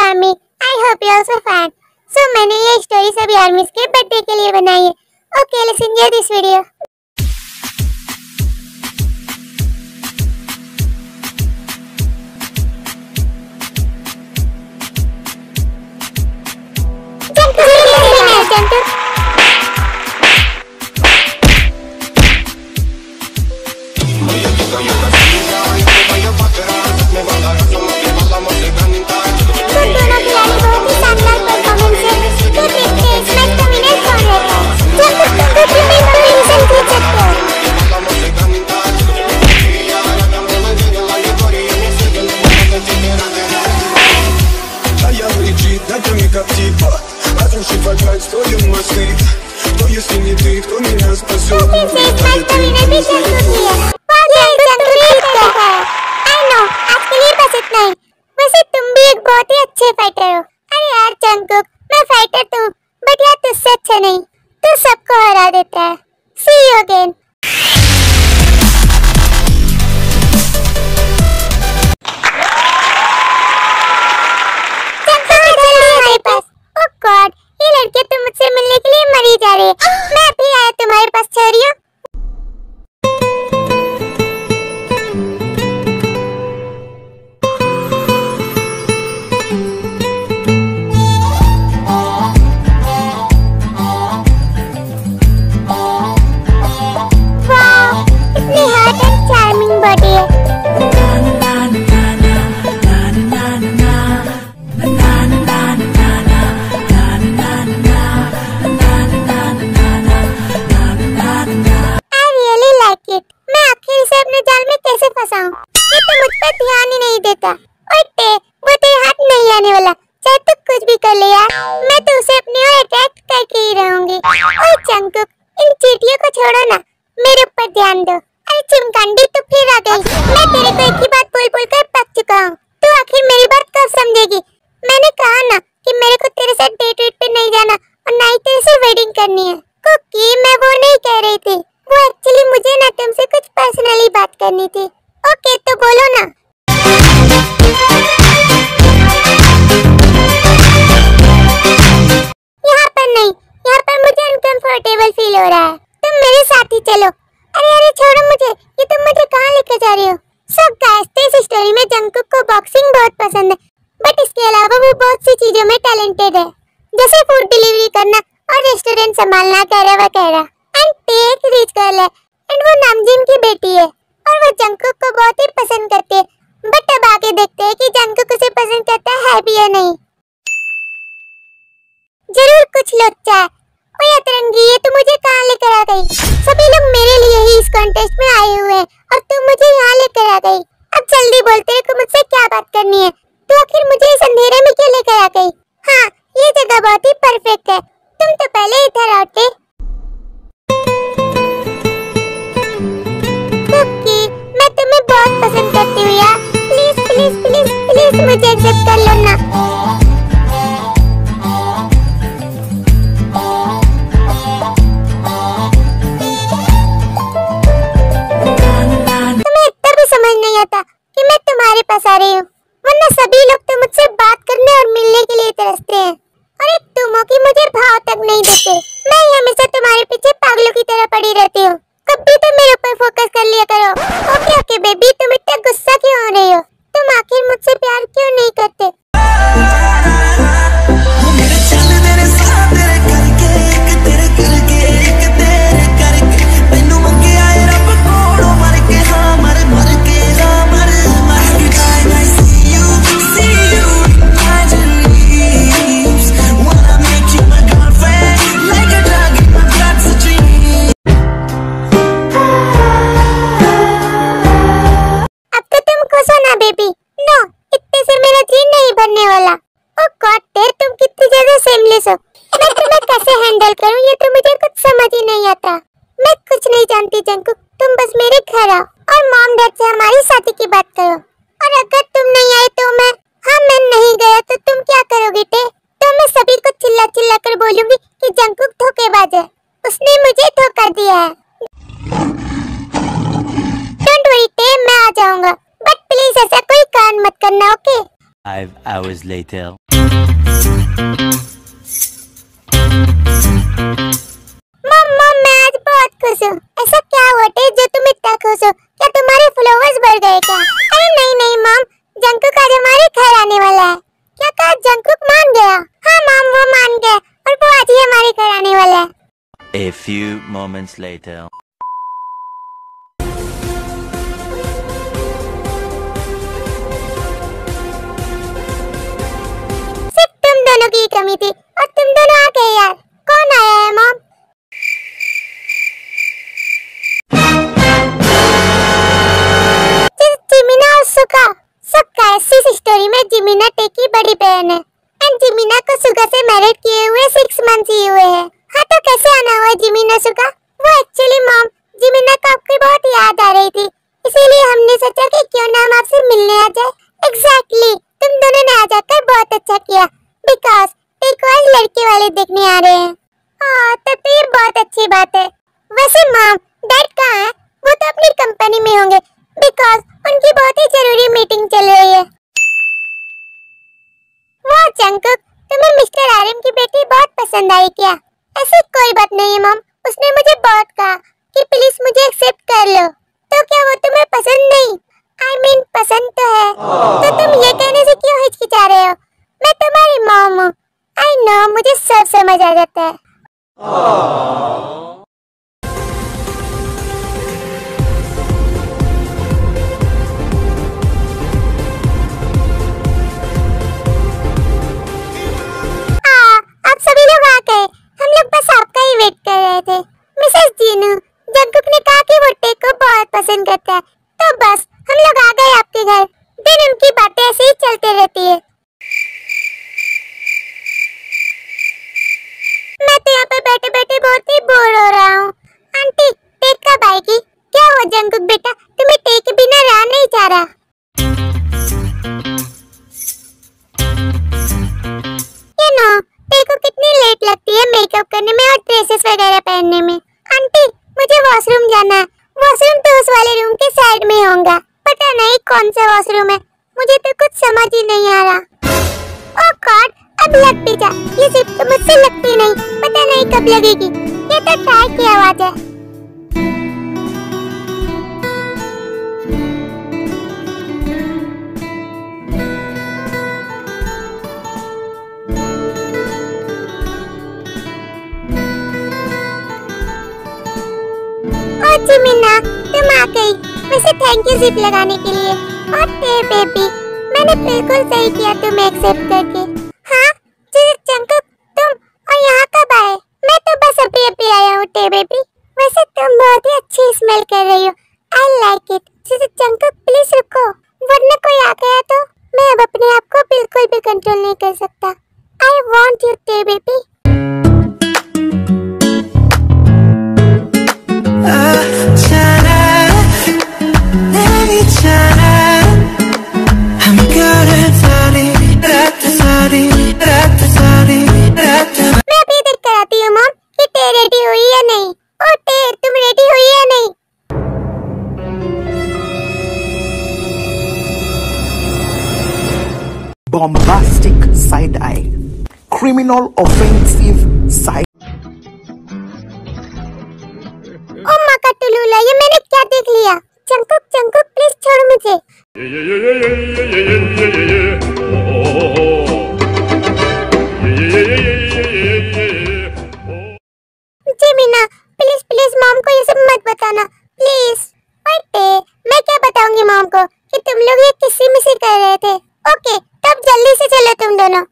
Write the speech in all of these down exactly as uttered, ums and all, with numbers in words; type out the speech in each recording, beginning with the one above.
Army, I hope you also fan. So मैंने ये story सभी आर्मीज के बर्थडे के लिए बनाई है। Okay, let's enjoy this video. वैसे तुम भी एक बहुत ही अच्छे फाइटर हो। अरे यार जंगकुक, मैं फाइटर तो हूँ, बट यार तुझसे अच्छा नहीं, तू सबको हरा देता है। See you again. Oh God, ये लड़के तो मुझसे मिलने के लिए मरी जा रही है। मैं अभी आया तुम्हारे पास छोरियों। छोड़ो ना, मेरे ऊपर ध्यान दो। अरे चिमकांडी तो फिर आ गई। मैं तेरे को एक ही बात बोल बोल कर पक चुका हूँ, तू आखिर मेरी बात कब समझेगी? मैंने कहा ना कि मेरे को तेरे साथ डेट वेट पे नहीं जाना और ना ही तेरे से वेडिंग करनी है। कुकी, मैं वो नहीं कह रही थी, वो एक्चुअली मुझे ना तुमसे कुछ पर्सनली बात करनी थी। ओके तो बोलो ना। यहाँ पर नहीं, यहाँ पर मुझे अनकंफर्टेबल फील हो रहा है। तुम मेरे साथ ही चलो। अरे अरे छोड़ो मुझे, ये तुम मुझे कहाँ लेकर जा रहे हो? सब गाइस, इस स्टोरी में जंगकुक को बॉक्सिंग बहुत पसंद है, बट इसके अलावा वो बहुत सी चीजों में टैलेंटेड है, जैसे फूड डिलीवरी करना और रेस्टोरेंट संभालना वगैरह वगैरह। एंड ते एक रिच गर्ल है एंड वो नामजिन की बेटी है और वो जंगकुक को बहुत ही पसंद करती है। बट अब आगे देखते हैं कि जंगकुक उसे पसंद करता है भी या नहीं। जरूर कुछ लोचा है। ओए अतरंगी, ये तू मुझे कहाँ लेकर आ गई? सभी लोग मेरे लिए ही इस कॉन्टेस्ट में आए हुए हैं और तू मुझे यहाँ लेकर आ गई। अब जल्दी बोलते हैं कि मुझसे क्या बात करनी है। तू आखिर मुझे इस अंधेरे में क्यों लेकर आ गई? हाँ, ये जगह बहुत ही परफेक्ट है, तुम तो पहले इधर आते। कुकी, मैं तुम्हें बहुत पसंद करती हूँ यार, प्लीज प्लीज प्लीज प्लीज मुझे एक्सेप्ट कर लो ना। आ रही हूँ, वरना सभी लोग तो मुझसे बात करने और मिलने के लिए तरसते हैं और एक तुमों की मुझे भाव तक नहीं देते। मैं हमेशा तुम्हारे पीछे पागलों की तरह पड़ी रहती हूँ, कभी तो मेरे ऊपर फोकस कर लिया करो। ओके ओके बेबी, तुम इतना गुस्सा क्यों हो रही हो? तुम आखिर मुझसे प्यार क्यों नहीं करते? जंगकुक, तुम बस मेरे घर आओ और मॉम डैड से हमारी शादी की बात करो। और अगर तुम नहीं आए तो मैं हाँ मैं नहीं गया तो तुम क्या करोगे टे? तो मैं सभी को चिल्ला चिल्ला कर बोलूंगी कि जंगकुक धोखेबाज है, उसने मुझे धोखा दिया है। डोंट वरी टे, मैं आ जाऊंगा, बट प्लीज ऐसा कोई कांड मत करना, ओके? Five hours later. मम मम मैं आज बहुत खुश हूँ। ऐसा क्या हुआ टे जो तुम इतना खुश हो? क्या तुम्हारे फॉलोअर्स बढ़ गए क्या? अरे नहीं नहीं मम, जंकुक आज हमारे घर आने वाला है। क्या कहा? जंकुक मान गया? हाँ मम वो मान गया और वो आज ही हमारे घर आने वाला है। A few moments later. सिर्फ तुम दोनों की कमी थी और तुम दोनों आ गए यार। कौन आया है मॉम? जिमिना और सुका। सुका इस स्टोरी में जिमिना टे की बड़ी बहन है एंड जिमिना को सुका से मैरिड किए हुए सिक्स मंथ्स ही हुए हैं। हाँ तो कैसे आना हुआ जिमिना सुका? वो एक्चुअली मॉम जिमिना को आपकी बहुत याद आ रही थी, इसीलिए हमने सोचा कि क्यों ना हम आपसे मिलने आ जाए। एग्जैक्टली exactly, तुम दोनों ने आ जाकर बहुत अच्छा किया बिकॉज टेक आज लड़के वाले देखने आ रहे हैं। हाँ तब तो ये बहुत अच्छी बात है। वैसे मॉम डैड कहाँ है? वो तो अपनी कंपनी में होंगे बिकॉज उनकी बहुत ही जरूरी मीटिंग चल रही है। वाह जंकुक, तुम्हें मिस्टर आर्यन की बेटी बहुत पसंद आई क्या? ऐसी कोई बात नहीं है मॉम, उसने मुझे बहुत कहा कि प्लीज मुझे एक्सेप्ट कर लो। तो क्या वो तुम्हें पसंद नहीं? आई I मीन mean, पसंद तो है। तो तुम ये कहने से क्यों हिचकिचा रहे हो? मैं तुम्हारी मॉम हूँ। आई नो मुझे सब समझ आ जाता है। सभी लोग आ गए, हम लोग बस आपका ही वेट कर रहे थे। मिसेस जीनू, जंकुक ने कहा कि वो टेक को बहुत पसंद करता है, तो बस हम लोग आ गए आपके घर। दिन उनकी बातें ऐसे ही चलती रहती है। मैं तो यहाँ पर बैठे बैठे बहुत ही बोर हो रहा हूँ। आंटी टेक कब आएगी? क्या हुआ जंकुक बेटा, तुम्हें टेक के बिना रहा नहीं जा रहा? you know, टेक को कितनी लेट लगती है मेकअप करने में और ड्रेसेस वगैरह पहनने में। आंटी मुझे वॉशरूम जाना है। वॉशरूम तो उस वाले रूम के साइड में होगा, पता नहीं कौन सा वॉशरूम है, मुझे तो कुछ समझ ही नहीं आ रहा। ओह गॉड, अब लग भी जा। ये सिर्फ तो मुझसे लगती नहीं, पता नहीं कब लगेगी। ये तो टायर की आवाज है। जिमिना तुम आ गई। वैसे थैंक यू जिप लगाने के लिए। और टे बेबी, मैंने बिल्कुल सही किया तुम्हें एक्सेप्ट करके। हाँ जंकुक तुम और यहाँ कब आए? मैं तो बस अभी अभी आया हूँ टे बेबी। वैसे तुम बहुत ही अच्छी स्मेल कर रही हो। I like it. Jungkook please रुको, वरना कोई आ गया तो मैं अब अपने आप को बिल्कुल भी कंट्रोल नहीं कर सकता। I want you to baby. Bombastic side eye, criminal offensive side. ओ माँ का टुलूला, ये मैंने क्या देख लिया? जंकुक जंकुक प्लीज छोड़ मुझे। जिमिना प्लीज प्लीज मॉम को ये सब मत बताना प्लीज। अरे मैं क्या बताऊंगी मॉम को कि तुम लोग ये किसी मिसी कर रहे थे। ओके तब जल्दी से चलो तुम दोनों।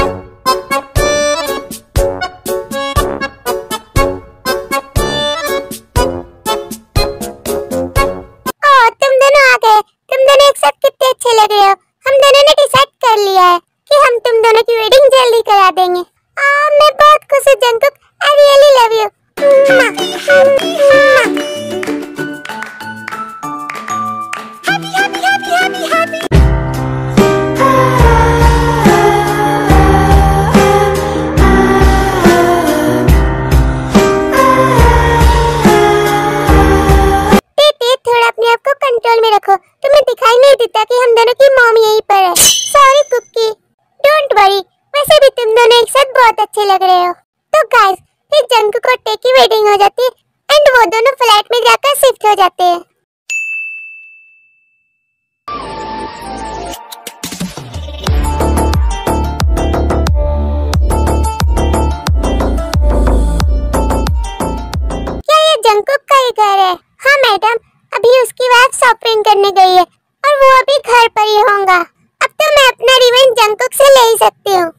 ओ तुम दोनों आ गए। तुम दोनों एक साथ कितने अच्छे लग रहे हो। हम दोनों ने डिसाइड कर लिया है कि हम तुम दोनों की वेडिंग जल्दी करा देंगे। आ, मैं बहुत खुश हूँ Jungkook. I really love you. Happy happy happy happy happy. Control में रखो, तुम्हें दिखाई नहीं देता कि हम दोनों की मॉम यहीं पर है। Sorry Kookie, don't worry. वैसे वैसे भी तुम दोनों एक साथ बहुत अच्छे लग रहे हो। तो गाइस फिर जंगकुक और टे की वेडिंग हो जाती है एंड वो दोनों फ्लैट में जाकर शिफ्ट हो जाते हैं। क्या ये जंगकुक का ही घर है? हाँ मैडम, अभी उसकी वाइफ शॉपिंग करने गई है और वो अभी घर पर ही होगा। अब तो मैं अपना रिवेंज जंगकुक से ले ही सकती हूँ।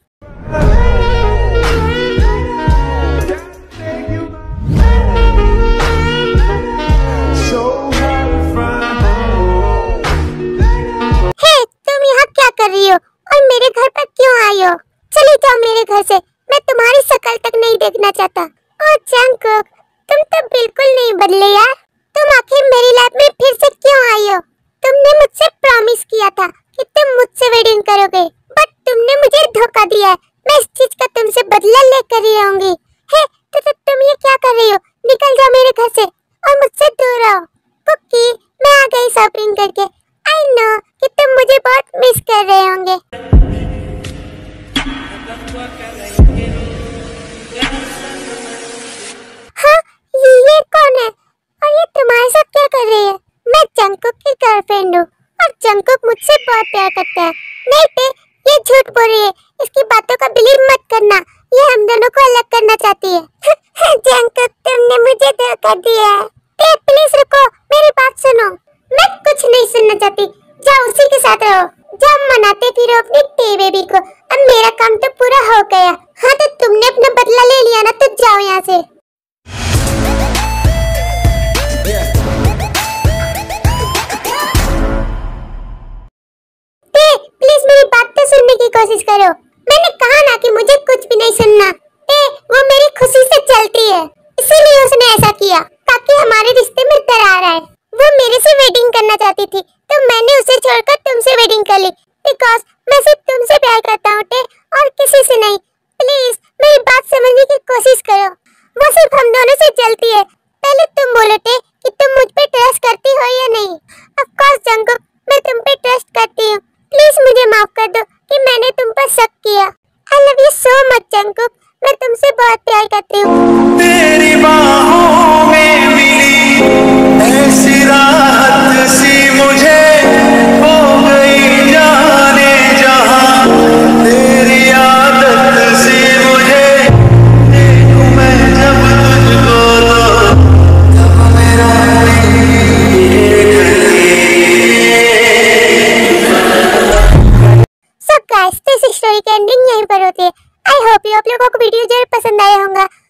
हे, तुम यहाँ क्या कर रही हो और मेरे घर पर क्यों आई हो? चली जाओ मेरे घर से, मैं तुम्हारी शक्ल तक नहीं देखना चाहता। और जंगकुक, तुम तो बिल्कुल नहीं बदले यार। तुम आखिर मेरी लाइफ में फिर से क्यों आई हो? तुमने मुझसे प्रॉमिस किया था कि तुम मुझसे वेडिंग करोगे, बट तुमने मुझे धोखा दिया है। मैं इस चीज का तुमसे बदला लेकर ही रहूंगी। हे, तो, तो तुम ये क्या कर रही हो? निकल जाओ मेरे घर से और मुझसे दूर रहो। कुकी, मैं आ गई शॉपिंग करके। आई नो कि तुम मुझे बहुत मिस कर रहे होंगे। हाँ, ये, ये कौन है और ये तुम्हारे साथ क्या कर रही है? मैं जंगकुक की गर्लफ्रेंड हूँ और जंगकुक मुझसे बहुत प्यार करता है। नहीं टे, ये झूठ बोल रही है। इसकी बातों का बिलीव मत करना, ये हम दोनों को अलग करना चाहती है। जंगकुक, तुमने मुझे धोखा दिया है। टे, प्लीज रुको, मेरी बात सुनो। मैं कुछ नहीं सुनना चाहती, जाओ उसी के साथ रहो। जाओ मनाते फिरो अपनी टे बेबी को। अब मेरा काम तो पूरा हो गया। हाँ, तो तुमने अपना बदला ले लिया ना, तो जाओ यहाँ से। टे, प्लीज मेरी बात तो सुनने की कोशिश करो। मैंने कहा ना कि मुझे कुछ भी नहीं सुनना। टे, वो मेरी खुशी से चलती है, इसीलिए उसने ऐसा किया ताकि हमारे रिश्ते में दरार आए। वो मेरे से वेडिंग करना चाहती थी, तो मैंने उसे छोड़कर तुमसे वेडिंग कर ली, बिकॉज मैं सिर्फ तुमसे प्यार करता हूँ टे, और किसी से नहीं। प्लीज मेरी बात समझने की कोशिश करो। वो सिर्फ हम दोनों से चलती है। पहले तुम बोलो टे कि तुम मुझ पे ट्रस्ट करती हो या नहीं। ऑफ कोर्स जंगकुक, मैं तुम पे ट्रस्ट करती हूँ। प्लीज मुझे माफ कर दो कि मैंने तुम पर शक किया। I love you so much Jungkook, मैं तुमसे बहुत प्यार करती हूँ। तेरी बाहों में मिली ऐसी राहत सी मुझे हो गई जाने जहां। तेरी आदत सी मुझे देखूं मैं जब तुझको, तो जब मेरा सो गाइस, दिस स्टोरी की एंडिंग यहीं पर होती है। आई होप यू आप लोगों को वीडियो जरूर पसंद आया होगा।